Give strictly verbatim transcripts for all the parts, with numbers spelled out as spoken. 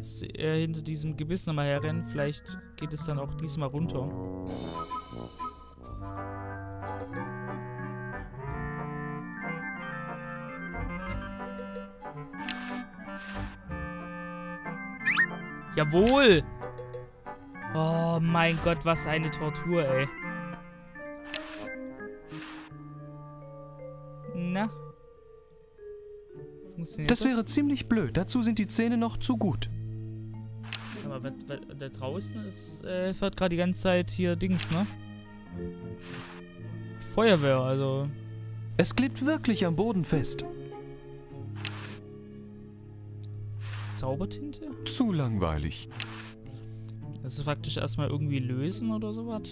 jetzt äh, hinter diesem Gebiss nochmal herrennen. Vielleicht geht es dann auch diesmal runter. Jawohl! Oh mein Gott, was eine Tortur, ey. Na? Funktioniert Das das? wäre ziemlich blöd. Dazu sind die Zähne noch zu gut. Aber was, was, da draußen ist, äh, fährt gerade die ganze Zeit hier Dings, ne? Feuerwehr, also. Es klebt wirklich am Boden fest. Zaubertinte? Zu langweilig. Das ist faktisch erstmal irgendwie lösen oder sowas.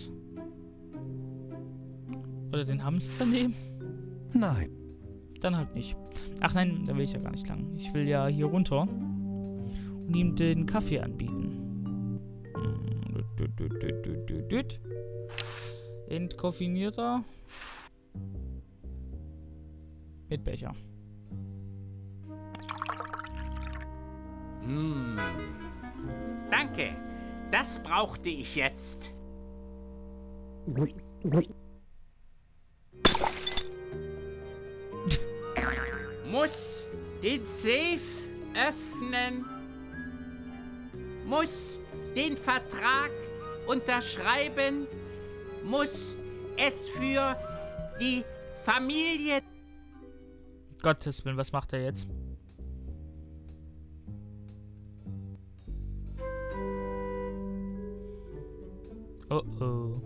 Oder den Hamster nehmen? Nein. Dann halt nicht. Ach nein, da will ich ja gar nicht lang. Ich will ja hier runter und ihm den Kaffee anbieten. Entkoffinierter. Mit Becher. Hm. Danke. Das brauchte ich jetzt. Muss den Safe öffnen. Muss den Vertrag unterschreiben. Muss es für die Familie... Gottes Willen, was macht er jetzt? Oh oh.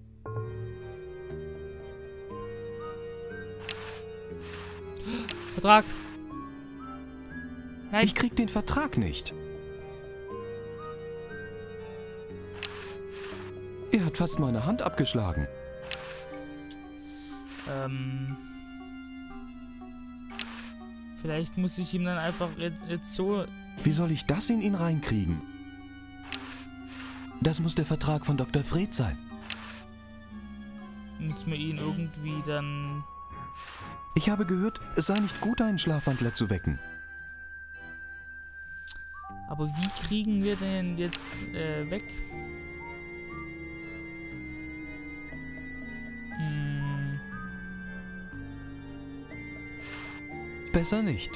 Vertrag. Nein. Ich krieg den Vertrag nicht. Er hat fast meine Hand abgeschlagen. Ähm. Vielleicht muss ich ihm dann einfach jetzt, jetzt so... Wie soll ich das in ihn reinkriegen? Das muss der Vertrag von Doktor Fred sein. Müssen wir ihn irgendwie dann... Ich habe gehört, es sei nicht gut, einen Schlafwandler zu wecken. Aber wie kriegen wir den jetzt äh, weg? Hm. Besser nicht.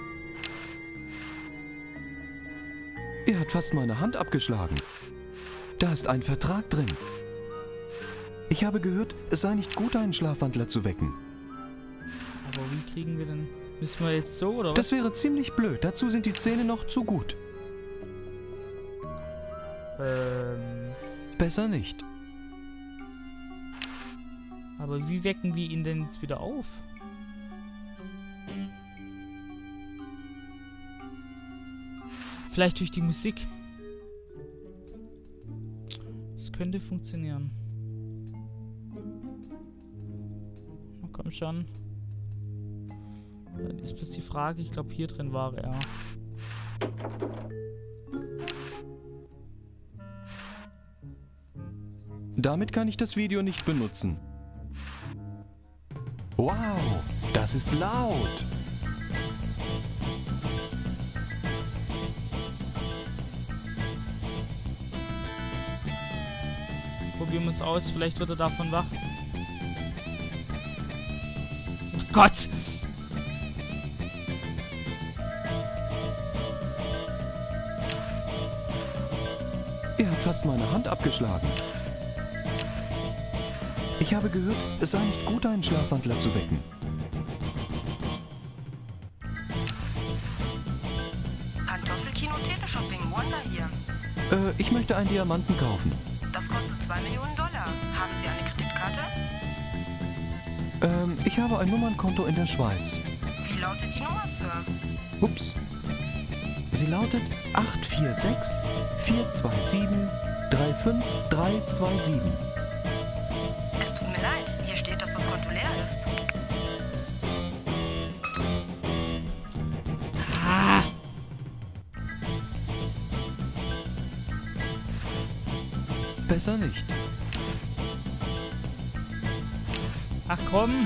Er hat fast meine Hand abgeschlagen. Da ist ein Vertrag drin. Ich habe gehört, es sei nicht gut, einen Schlafwandler zu wecken. Aber wie kriegen wir denn... Müssen wir jetzt so, oder was? Das wäre ziemlich blöd. Dazu sind die Zähne noch zu gut. Ähm... Besser nicht. Aber wie wecken wir ihn denn jetzt wieder auf? Vielleicht durch die Musik. Das könnte funktionieren. Na komm schon. Dann ist bloß die Frage, ich glaube hier drin war er. Damit kann ich das Video nicht benutzen. Wow, das ist laut. Probieren wir es aus, vielleicht wird er davon wach. Oh Gott! Er hat fast meine Hand abgeschlagen. Ich habe gehört, es sei nicht gut, einen Schlafwandler zu wecken. Pantoffelkino Teleshopping, Wanda hier. Äh, ich möchte einen Diamanten kaufen. Das kostet zwei Millionen Dollar. Haben Sie eine Kreditkarte? Ähm, ich habe ein Nummernkonto in der Schweiz. Wie lautet die Nummer, Sir? Ups. Sie lautet acht vier sechs, vier zwei sieben, drei fünf drei zwei sieben. Es tut mir leid. Hier steht, dass das Konto leer ist. Ah! Besser nicht. Ach komm!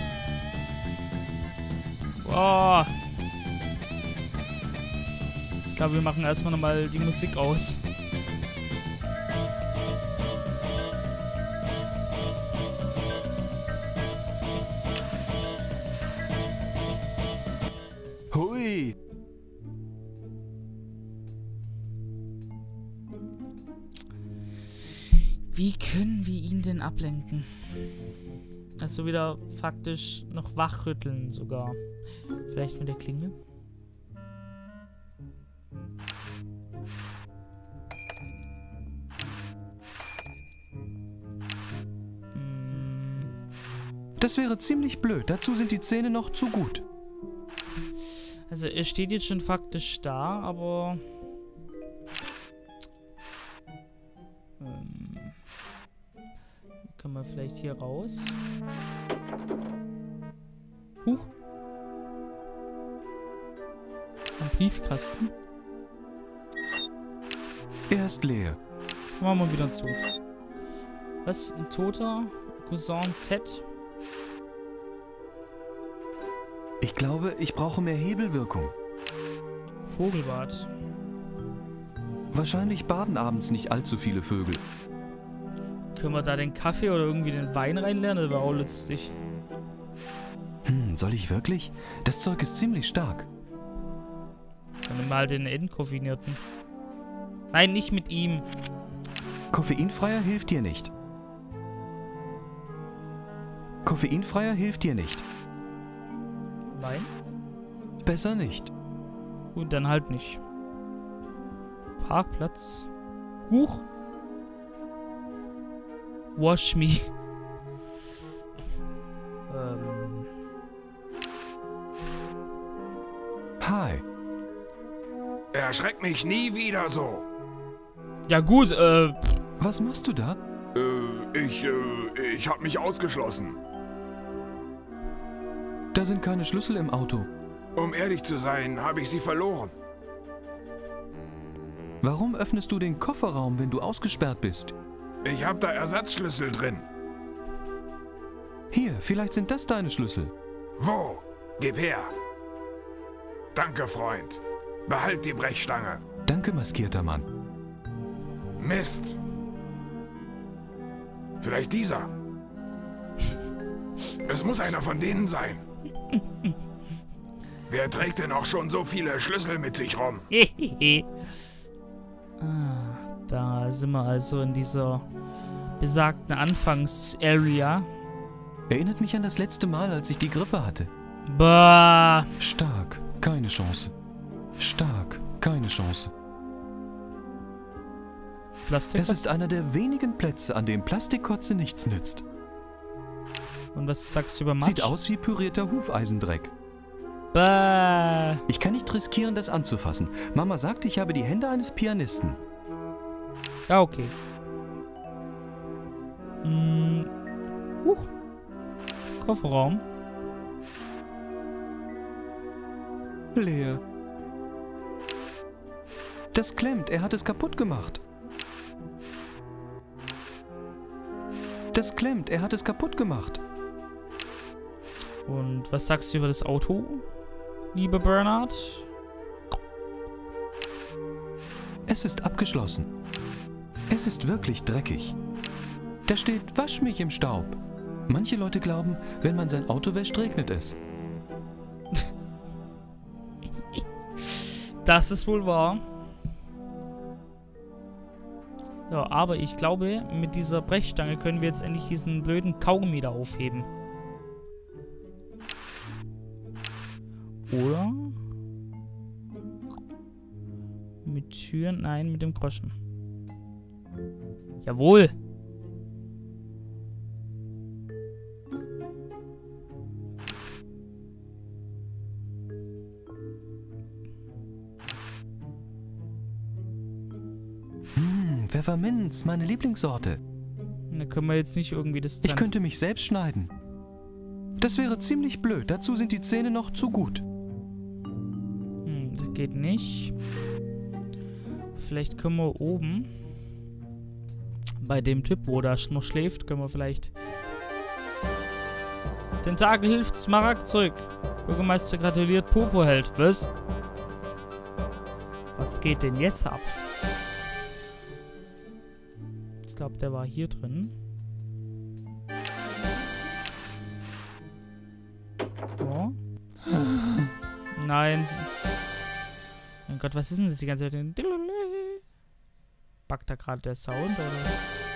Boah! glaube, wir machen erstmal nochmal die Musik aus. Hui! Wie können wir ihn denn ablenken? Also wieder faktisch noch wachrütteln sogar. Vielleicht mit der Klingel? Hm. Das wäre ziemlich blöd. Dazu sind die Zähne noch zu gut. Also er steht jetzt schon faktisch da, aber... Ähm, können wir vielleicht hier raus? Huch. Ein Briefkasten. Er ist leer. Machen wir wieder zu. Was? Ein toter Cousin Ted? Ich glaube, ich brauche mehr Hebelwirkung. Vogelbad. Wahrscheinlich baden abends nicht allzu viele Vögel. Können wir da den Kaffee oder irgendwie den Wein reinlernen? Das wäre auch lustig. Hm, soll ich wirklich? Das Zeug ist ziemlich stark. Dann nimm mal den entkoffinierten. Nein, nicht mit ihm. Koffeinfreier hilft dir nicht. Koffeinfreier hilft dir nicht. Nein? Besser nicht. Gut, dann halt nicht. Parkplatz. Huch. Wash me. ähm. Hi. Erschreck mich nie wieder so. Ja gut, äh... Was machst du da? Äh, ich, äh, ich hab mich ausgeschlossen. Da sind keine Schlüssel im Auto. Um ehrlich zu sein, habe ich sie verloren. Warum öffnest du den Kofferraum, wenn du ausgesperrt bist? Ich habe da Ersatzschlüssel drin. Hier, vielleicht sind das deine Schlüssel. Wo? Gib her. Danke, Freund. Behalt die Brechstange. Danke, maskierter Mann. Mist. Vielleicht dieser. Es muss einer von denen sein. Wer trägt denn auch schon so viele Schlüssel mit sich rum? ah, da sind wir also in dieser besagten Anfangs-Area. Erinnert mich an das letzte Mal, als ich die Grippe hatte. Bah. Stark, keine Chance. Stark, keine Chance. Plastikkotze? Es ist einer der wenigen Plätze, an dem Plastikkotze nichts nützt. Und was sagst du über Matsch? Sieht aus wie pürierter Hufeisendreck. Bah. Ich kann nicht riskieren, das anzufassen. Mama sagt, ich habe die Hände eines Pianisten. Ja, okay. Hm. Huch. Kofferraum. Leer. Das klemmt, er hat es kaputt gemacht. Das klemmt, er hat es kaputt gemacht. Und was sagst du über das Auto, lieber Bernhard? Es ist abgeschlossen. Es ist wirklich dreckig. Da steht, wasch mich im Staub. Manche Leute glauben, wenn man sein Auto wäscht, regnet es. Das ist wohl wahr. Ja, aber ich glaube, mit dieser Brechstange können wir jetzt endlich diesen blöden Kaugummi da aufheben. Oder? Mit Türen? Nein, mit dem Groschen. Jawohl! Hm, Pfefferminz, meine Lieblingssorte. Da können wir jetzt nicht irgendwie das Ich trennen. könnte mich selbst schneiden. Das wäre ziemlich blöd, dazu sind die Zähne noch zu gut. Hm, das geht nicht. Vielleicht können wir oben bei dem Typ, wo da noch schläft, können wir vielleicht... Tentakel hilft Smaragd zurück. Bürgermeister gratuliert Popo-Held. Was? Was geht denn jetzt ab? Ich glaube, der war hier drin. Oh. Nein. Mein Gott, was ist denn das die ganze Zeit? Backt da gerade der Sound, oder?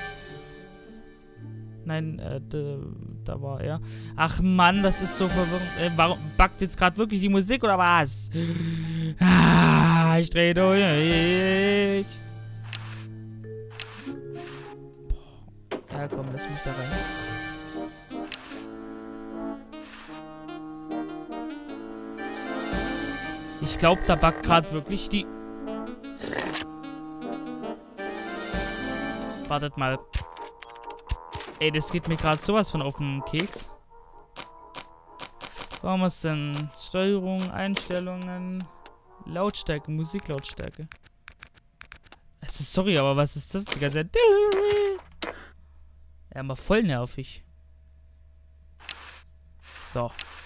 Nein, äh, da war er. Ach Mann, das ist so verwirrend. Äh, warum backt jetzt gerade wirklich die Musik, oder was? Ah, ich drehe durch. Boah. Ja, komm, lass mich da rein. Ich glaube, da backt gerade wirklich die... Wartet mal. Ey, das geht mir gerade sowas von auf den Keks. Warum ist denn Steuerung, Einstellungen, Lautstärke, Musiklautstärke? Also, sorry, aber was ist das die ganze Zeit? Ja, mal voll nervig. So.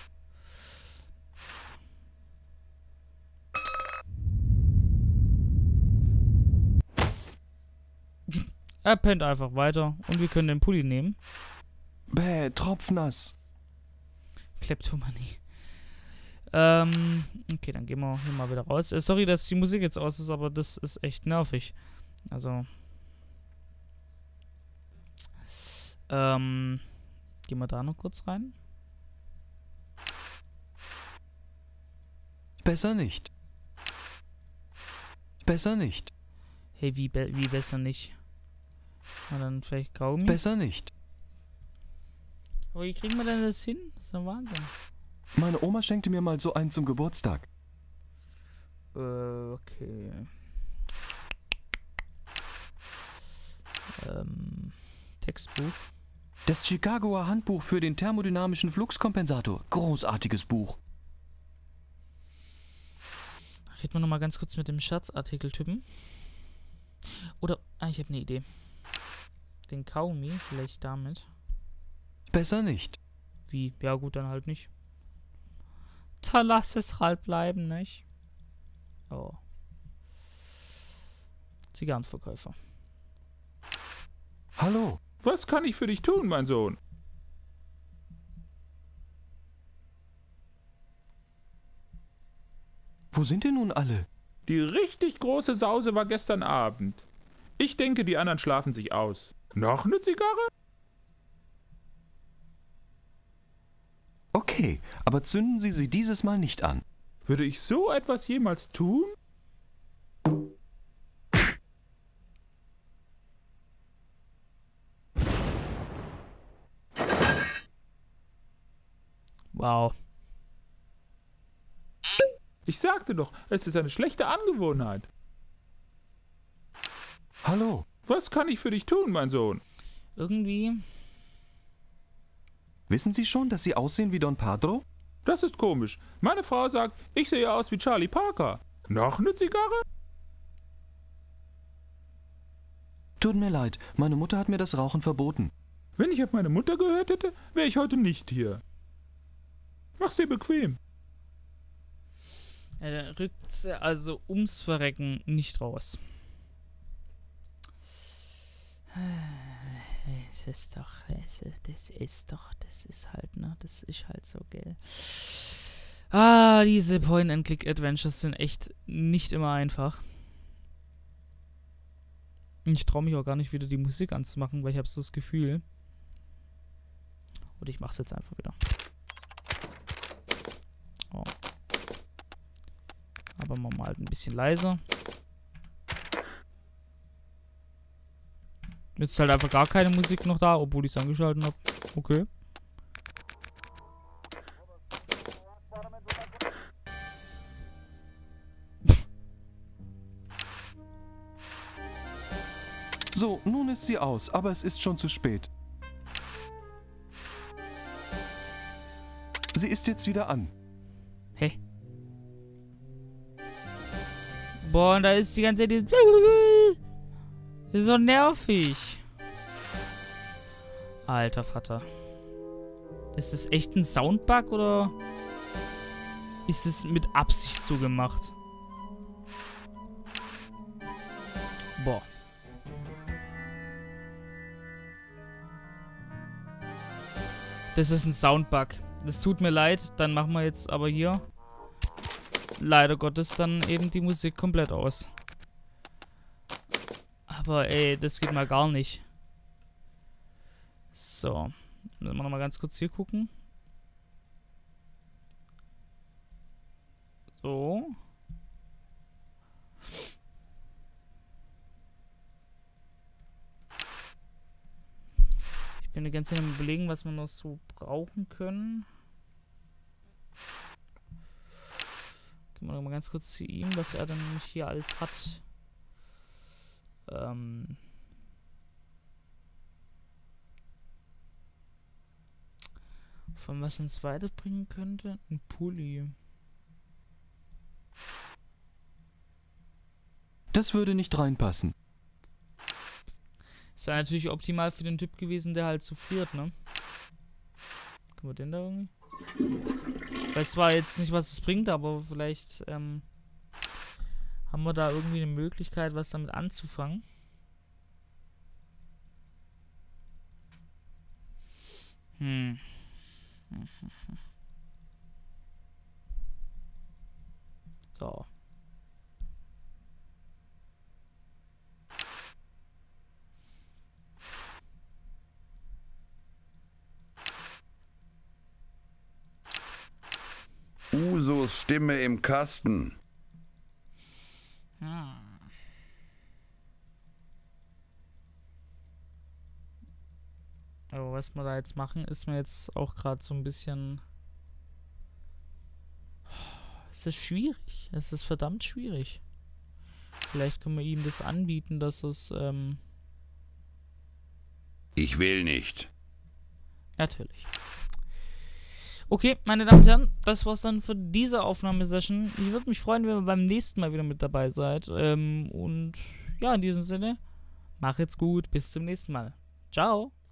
Er pennt einfach weiter und wir können den Pulli nehmen. Bäh, tropfnass. Kleptomanie. Ähm, okay, dann gehen wir hier mal wieder raus. Äh, sorry, dass die Musik jetzt aus ist, aber das ist echt nervig. Also. Ähm, gehen wir da noch kurz rein. Besser nicht. Besser nicht. Hey, wie, be wie besser nicht? Na dann vielleicht Kaugummi? Besser nicht. Aber wie kriegen wir denn das hin? Das ist ein Wahnsinn. Meine Oma schenkte mir mal so einen zum Geburtstag. Äh, okay. Ähm, Textbuch. Das Chicagoer Handbuch für den thermodynamischen Fluxkompensator. Großartiges Buch. Reden wir nochmal ganz kurz mit dem Scherzartikeltypen. Oder, ah, ich habe eine Idee. Den Kaugummi, vielleicht damit. Besser nicht. Wie? Ja gut, dann halt nicht. Da lass es halt bleiben, nicht? Oh. Zigarrenverkäufer. Hallo. Was kann ich für dich tun, mein Sohn? Wo sind denn nun alle? Die richtig große Sause war gestern Abend. Ich denke, die anderen schlafen sich aus. Noch eine Zigarre? Okay, aber zünden Sie sie dieses Mal nicht an. Würde ich so etwas jemals tun? Wow. Ich sagte doch, es ist eine schlechte Angewohnheit. Hallo. Was kann ich für dich tun, mein Sohn? Irgendwie. Wissen Sie schon, dass Sie aussehen wie Don Pedro? Das ist komisch. Meine Frau sagt, ich sehe aus wie Charlie Parker. Noch eine Zigarre? Tut mir leid, meine Mutter hat mir das Rauchen verboten. Wenn ich auf meine Mutter gehört hätte, wäre ich heute nicht hier. Mach's dir bequem. Er rückt sie also ums Verrecken nicht raus. Es ist doch, es ist, das ist doch, das ist halt, ne, das ist halt so, gell. Ah, diese Point-and-Click-Adventures sind echt nicht immer einfach. Ich traue mich auch gar nicht wieder die Musik anzumachen, weil ich habe so das Gefühl. Oder ich mache es jetzt einfach wieder. Oh. Aber machen wir mal halt ein bisschen leiser. Jetzt ist halt einfach gar keine Musik noch da, obwohl ich es angeschaltet habe. Okay. So, nun ist sie aus, aber es ist schon zu spät. Sie ist jetzt wieder an. Hä? Boah, und da ist die ganze Zeit dieses... Das ist so nervig. Alter Vater. Ist das echt ein Soundbug oder ist es mit Absicht so gemacht? Boah. Das ist ein Soundbug. Das tut mir leid. Dann machen wir jetzt aber hier leider Gottes dann eben die Musik komplett aus. Aber ey, das geht mal gar nicht. So. Dann wir noch mal ganz kurz hier gucken. So. Ich bin ganz am Überlegen, was wir noch so brauchen können. Gehen wir noch mal ganz kurz zu ihm, was er dann hier alles hat. Ähm. Von was uns weiterbringen könnte? Ein Pulli. Das würde nicht reinpassen. Das wäre natürlich optimal für den Typ gewesen, der halt so friert, ne? Können wir den da irgendwie? Ich weiß zwar jetzt nicht, was es bringt, aber vielleicht ähm, haben wir da irgendwie eine Möglichkeit, was damit anzufangen. Hm. So. Usos Stimme im Kasten. Hm. Aber was wir da jetzt machen, ist mir jetzt auch gerade so ein bisschen... Es ist schwierig. Es ist verdammt schwierig. Vielleicht können wir ihm das anbieten, dass es... Ähm Ich will nicht. Natürlich. Okay, meine Damen und Herren, das war's dann für diese Aufnahmesession. Ich würde mich freuen, wenn ihr beim nächsten Mal wieder mit dabei seid. Ähm, und ja, in diesem Sinne, mach jetzt gut. Bis zum nächsten Mal. Ciao.